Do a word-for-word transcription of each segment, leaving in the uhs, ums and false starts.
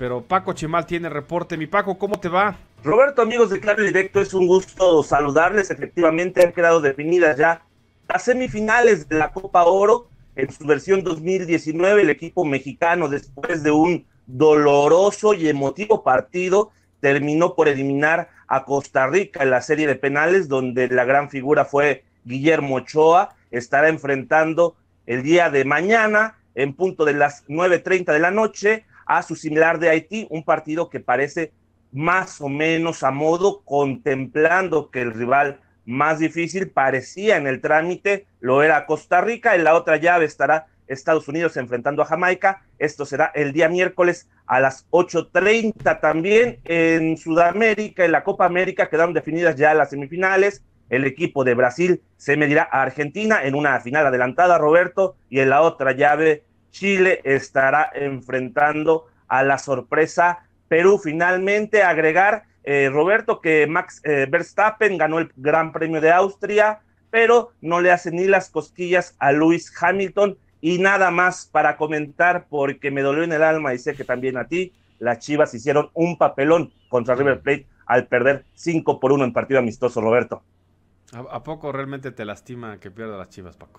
pero Paco Chimal tiene reporte. Mi Paco, ¿cómo te va? Roberto, amigos de Claro y Directo, es un gusto saludarles. Efectivamente han quedado definidas ya las semifinales de la Copa Oro en su versión dos mil diecinueve. El equipo mexicano, después de un doloroso y emotivo partido, terminó por eliminar a Costa Rica en la serie de penales, donde la gran figura fue Guillermo Ochoa. Estará enfrentando el día de mañana, en punto de las nueve treinta de la noche, a su similar de Haití, un partido que parece más o menos a modo, contemplando que el rival más difícil parecía en el trámite, lo era Costa Rica. En la otra llave estará Estados Unidos enfrentando a Jamaica. Esto será el día miércoles a las ocho treinta. También en Sudamérica, en la Copa América, quedaron definidas ya las semifinales. El equipo de Brasil se medirá a Argentina en una final adelantada, Roberto, y en la otra llave Chile estará enfrentando a la sorpresa Perú. Finalmente, agregar, eh, Roberto, que Max eh, Verstappen ganó el Gran Premio de Austria, pero no le hace ni las cosquillas a Lewis Hamilton. Y nada más para comentar, porque me dolió en el alma y sé que también a ti, las Chivas hicieron un papelón contra River Plate al perder cinco por uno en partido amistoso, Roberto. ¿A, ¿A poco realmente te lastima que pierda las Chivas, Paco?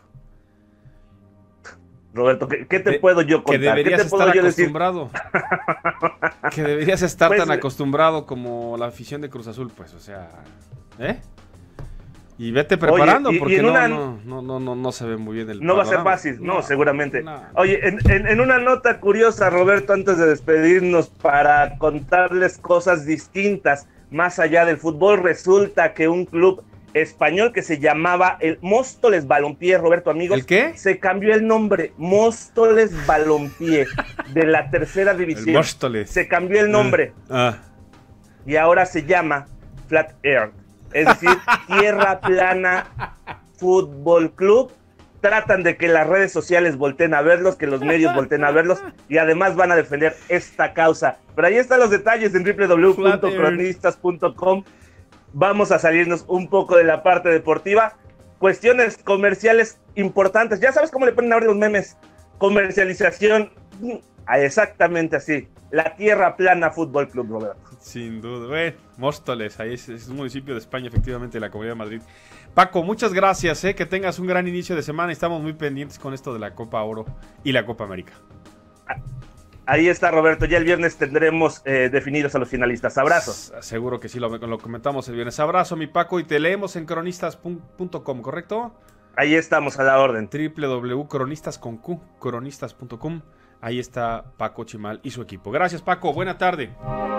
Roberto, ¿qué, qué te de, puedo yo contar? Que deberías ¿Qué te puedo estar yo acostumbrado. Decir? Que deberías estar pues, tan acostumbrado como la afición de Cruz Azul, pues, o sea, ¿eh? Y vete preparando, oye, y, porque y no, una... no, no, no, no, no se ve muy bien el No panorama. Va a ser fácil, no, no seguramente. No. Oye, en, en, en una nota curiosa, Roberto, antes de despedirnos, para contarles cosas distintas, más allá del fútbol, resulta que un club español que se llamaba el Móstoles Balompié, Roberto, amigos. ¿El qué? Se cambió el nombre, Móstoles Balompié, de la tercera división. El Móstoles. Se cambió el nombre. Ah, ah. Y ahora se llama Flat Earth. Es decir, Tierra Plana Fútbol Club. Tratan de que las redes sociales volteen a verlos, que los medios volteen a verlos, y además van a defender esta causa. Pero ahí están los detalles en doble u doble u doble u punto cronistas punto com. Vamos a salirnos un poco de la parte deportiva. Cuestiones comerciales importantes. Ya sabes cómo le ponen ahora los memes. Comercialización, exactamente así. La Tierra Plana Fútbol Club, Roberto. Sin duda. Bueno, Móstoles, ahí es, es un municipio de España, efectivamente, de la Comunidad de Madrid. Paco, muchas gracias, ¿eh? Que tengas un gran inicio de semana. Estamos muy pendientes con esto de la Copa Oro y la Copa América. Ahí está, Roberto. Ya el viernes tendremos eh, definidos a los finalistas. Abrazos. Seguro que sí, lo, lo comentamos el viernes. Abrazo, mi Paco, y te leemos en cronistas punto com, ¿correcto? Ahí estamos, a la orden. doble u doble u doble u punto cronistas con Q, cronistas punto com. Ahí está Paco Chimal y su equipo. Gracias, Paco. Buena tarde.